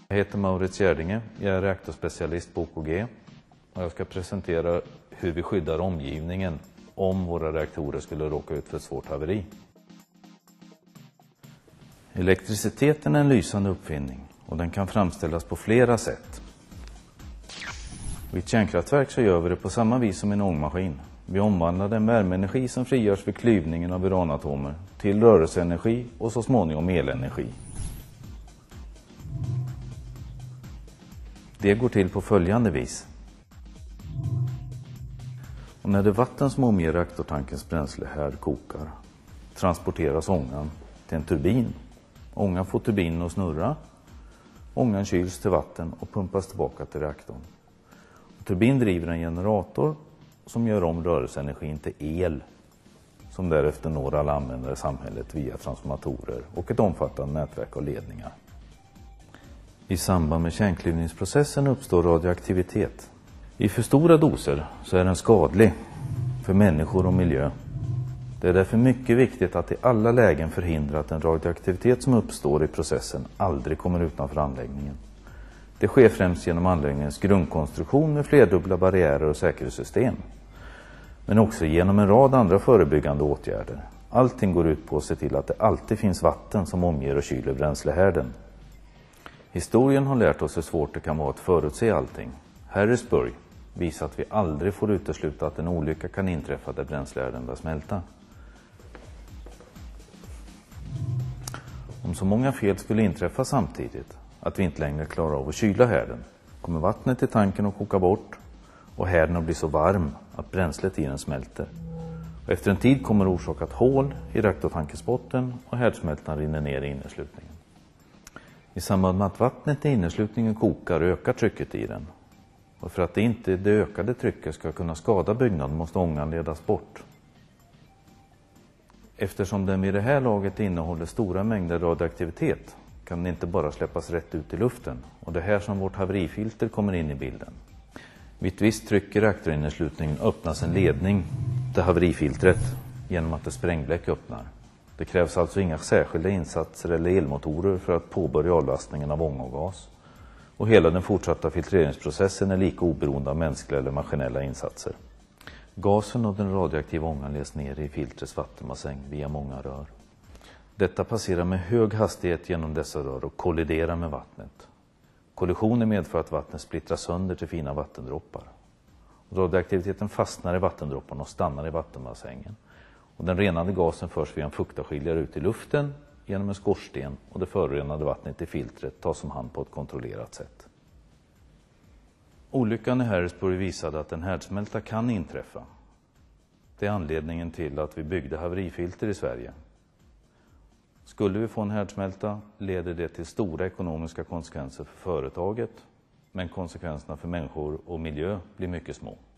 Jag heter Maurits Gärdinge, jag är reaktorspecialist på OKG och jag ska presentera hur vi skyddar omgivningen om våra reaktorer skulle råka ut för ett svårt haveri. Elektriciteten är en lysande uppfinning och den kan framställas på flera sätt. Vid ett kärnkraftverk så gör vi det på samma vis som en ångmaskin. Vi omvandlar den värmeenergi som frigörs vid klyvningen av uranatomer till rörelseenergi och så småningom elenergi. Det går till på följande vis. Och när det vatten som omger reaktortankens bränslehärd kokar transporteras ångan till en turbin. Ångan får turbinen att snurra. Ångan kyls till vatten och pumpas tillbaka till reaktorn. Turbin driver en generator som gör om rörelseenergin till el som därefter når alla användare i samhället via transformatorer och ett omfattande nätverk av ledningar. I samband med kärnklyvningsprocessen uppstår radioaktivitet. I för stora doser så är den skadlig för människor och miljö. Det är därför mycket viktigt att i alla lägen förhindra att den radioaktivitet som uppstår i processen aldrig kommer utanför anläggningen. Det sker främst genom anläggningens grundkonstruktion med flerdubbla barriärer och säkerhetssystem. Men också genom en rad andra förebyggande åtgärder. Allting går ut på att se till att det alltid finns vatten som omger och kyler bränslehärden. Historien har lärt oss hur svårt det kan vara att förutse allting. Harrisburg visar att vi aldrig får utesluta att en olycka kan inträffa där bränslehärden börjar smälta. Om så många fel skulle inträffa samtidigt att vi inte längre klarar av att kyla härden kommer vattnet i tanken att koka bort och härden att bli så varm att bränslet i den smälter. Och efter en tid kommer det orsaka ett hål i reaktortankens botten och härdsmältan rinner ner i inneslutningen. I samband med att vattnet i inneslutningen kokar ökar trycket i den. Och för att det ökade trycket ska kunna skada byggnaden måste ångan ledas bort. Eftersom den vid det här laget innehåller stora mängder radioaktivitet kan den inte bara släppas rätt ut i luften. Och det är här som vårt haverifilter kommer in i bilden. Vid ett visst tryck i reaktorinneslutningen öppnas en ledning till haverifiltret genom att ett sprängbläck öppnar. Det krävs alltså inga särskilda insatser eller elmotorer för att påbörja avlastningen av ånga och gas. Och hela den fortsatta filtreringsprocessen är lika oberoende av mänskliga eller maskinella insatser. Gasen och den radioaktiva ångan leds ner i filtrets vattenbassäng via många rör. Detta passerar med hög hastighet genom dessa rör och kolliderar med vattnet. Kollisionen medför att vattnet splittras sönder till fina vattendroppar. Radioaktiviteten fastnar i vattendropparna och stannar i vattenbassängen. Och den renade gasen förs via en fuktavskiljare ut i luften genom en skorsten och det förorenade vattnet i filtret tas om hand på ett kontrollerat sätt. Olyckan i Harrisburg visade att en härdsmälta kan inträffa. Det är anledningen till att vi byggde haverifilter i Sverige. Skulle vi få en härdsmälta leder det till stora ekonomiska konsekvenser för företaget, men konsekvenserna för människor och miljö blir mycket små.